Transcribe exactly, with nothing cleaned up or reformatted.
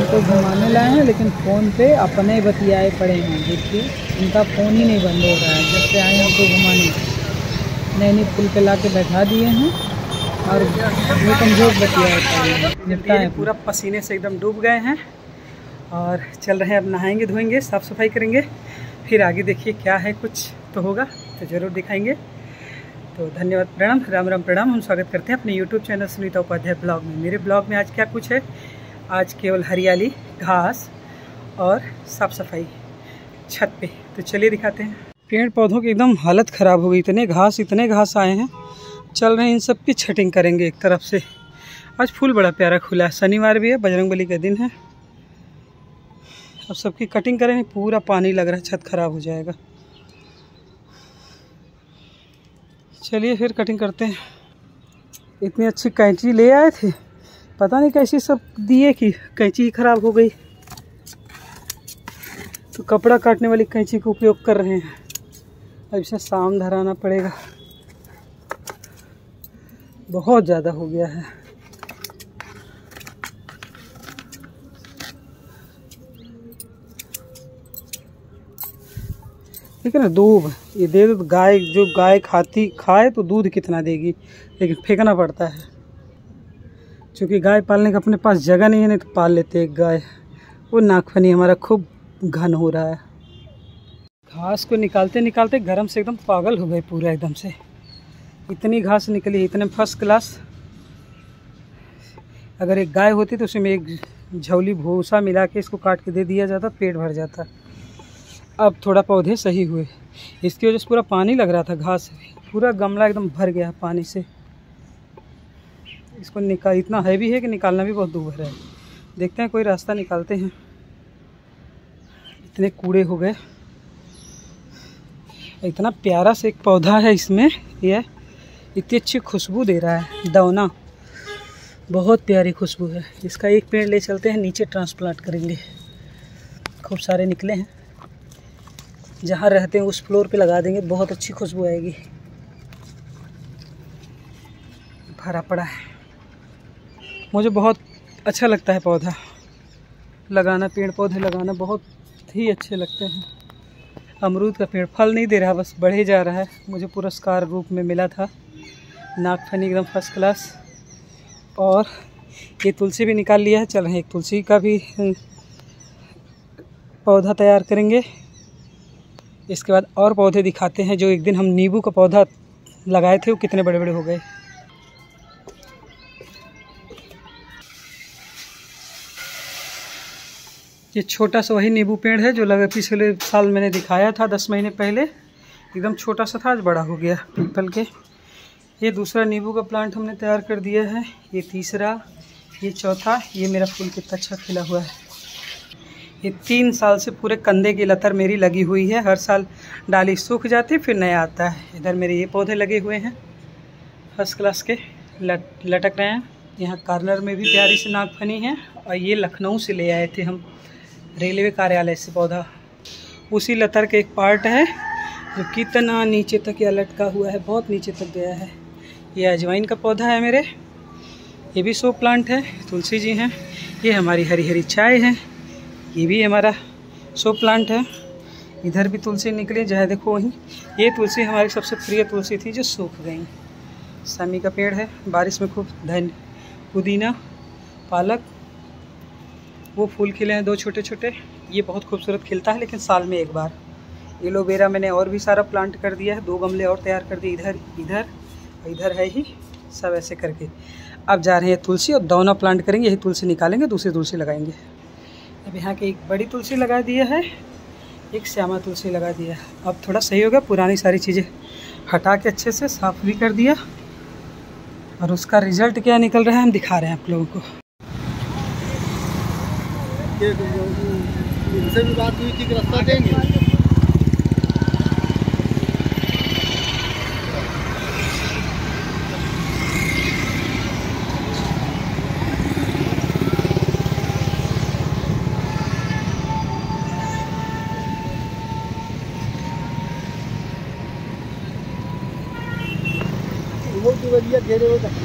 इनको घुमाने लाए हैं, लेकिन फ़ोन पे अपने बतियाए पड़े हैं। देखिए इनका फ़ोन ही नहीं बंद हो रहा है। जब से आए हैं हमको घुमाने, नैनी पुल पे ला के बैठा दिए हैं और वो कमजोर बतियाए पड़े हैं। निपटा है पूरा पसीने से एकदम डूब गए हैं और चल रहे हैं। अब नहाएंगे, धोएंगे, साफ़ सफाई करेंगे, फिर आगे देखिए क्या है, कुछ तो होगा तो ज़रूर दिखाएंगे। तो धन्यवाद, प्रणाम, राम राम, प्रणाम। हम स्वागत करते हैं अपने YouTube channel Sunita Upadhyay blog में। मेरे ब्लॉग में आज क्या कुछ है, आज केवल हरियाली, घास और साफ़ सफाई छत पे। तो चलिए दिखाते हैं। पेड़ पौधों की एकदम हालत ख़राब हो गई, इतने घास इतने घास आए हैं। चल रहे हैं, इन सब की छटिंग करेंगे एक तरफ से। आज फूल बड़ा प्यारा खुला है, शनिवार भी है, बजरंगबली का दिन है। अब सबकी कटिंग करेंगे, पूरा पानी लग रहा है, छत खराब हो जाएगा। चलिए फिर कटिंग करते हैं। इतनी अच्छी कैंची ले आए थे, पता नहीं कैसी सब दिए कि कैंची ही खराब हो गई। तो कपड़ा काटने वाली कैंची का उपयोग कर रहे हैं। अब इसे शाम धराना पड़ेगा, बहुत ज़्यादा हो गया है। ठीक है ना, दूध ये दे दो, गाय जो गाय खाती खाए तो दूध कितना देगी, लेकिन फेंकना पड़ता है क्योंकि गाय पालने का अपने पास जगह नहीं है। नहीं तो पाल लेते एक गाय। वो नागफनी हमारा खूब घन हो रहा है। घास को निकालते निकालते गरम से एकदम पागल हो गए पूरा एकदम से। इतनी घास निकली, इतने फर्स्ट क्लास। अगर एक गाय होती तो उसमें एक झोली भूसा मिला के इसको काट के दे दिया जाता, पेट भर जाता। अब थोड़ा पौधे सही हुए, इसकी वजह से पूरा पानी लग रहा था घास से। पूरा गमला एकदम भर गया पानी से। इसको निकाल, इतना हैवी है कि निकालना भी बहुत दूर है। देखते हैं कोई रास्ता निकालते हैं। इतने कूड़े हो गए। इतना प्यारा से एक पौधा है इसमें, यह इतनी अच्छी खुशबू दे रहा है, दौना, बहुत प्यारी खुशबू है। इसका एक पेड़ ले चलते हैं, नीचे ट्रांसप्लांट करेंगे। खूब सारे निकले हैं, जहाँ रहते हैं उस फ्लोर पे लगा देंगे, बहुत अच्छी खुशबू आएगी। भरा पड़ा है। मुझे बहुत अच्छा लगता है पौधा लगाना, पेड़ पौधे लगाना बहुत ही अच्छे लगते हैं। अमरूद का पेड़ फल नहीं दे रहा, बस बढ़े जा रहा है। मुझे पुरस्कार रूप में मिला था, नागफनी एकदम फर्स्ट क्लास। और ये तुलसी भी निकाल लिया है। चल रहे हैं, एक तुलसी का भी पौधा तैयार करेंगे। इसके बाद और पौधे दिखाते हैं। जो एक दिन हम नींबू का पौधा लगाए थे वो कितने बड़े बड़े हो गए। ये छोटा सा वही नींबू पेड़ है जो लगा पिछले साल मैंने दिखाया था, दस महीने पहले। एकदम छोटा सा था, आज बड़ा हो गया पीपल के। ये दूसरा नींबू का प्लांट हमने तैयार कर दिया है। ये तीसरा, ये चौथा। ये मेरा फूल कितना अच्छा खिला हुआ है। ये तीन साल से पूरे कंधे की लतर मेरी लगी हुई है। हर साल डाली सूख जाती, फिर नया आता है। इधर मेरे ये पौधे लगे हुए हैं, फर्स्ट क्लास के, लट लटक रहे हैं। यहाँ कॉर्नर में भी प्यारी सी नागफनी है। और ये लखनऊ से ले आए थे हम, रेलवे कार्यालय से पौधा। उसी लतर के एक पार्ट है जो कितना नीचे तक यह लटका हुआ है, बहुत नीचे तक गया है। ये अजवाइन का पौधा है मेरे। ये भी शो प्लांट है। तुलसी जी हैं। ये हमारी हरी हरी चाय है। ये भी हमारा शो प्लांट है। इधर भी तुलसी निकली, जहाँ देखो वहीं। ये तुलसी हमारी सबसे प्रिय तुलसी थी जो सूख गई। समी का पेड़ है, बारिश में खूब धन, पुदीना, पालक। वो फूल खिले हैं दो छोटे छोटे। ये बहुत खूबसूरत खिलता है, लेकिन साल में एक बार। एलोवेरा मैंने और भी सारा प्लांट कर दिया है, दो गमले और तैयार कर दिए। इधर इधर इधर है ही, सब ऐसे करके। अब जा रहे हैं तुलसी और दौना प्लांट करेंगे। यही तुलसी निकालेंगे, दूसरी तुलसी लगाएंगे। अब यहाँ की एक बड़ी तुलसी लगा दिया है, एक श्यामा तुलसी लगा दिया। अब थोड़ा सही हो गया, पुरानी सारी चीज़ें हटा के अच्छे से साफ भी कर दिया। और उसका रिजल्ट क्या निकल रहा है हम दिखा रहे हैं आप लोगों को। इनसे भी बात हुई थी कि रास्ता देंगे। बहुत बढ़िया घेरे हुए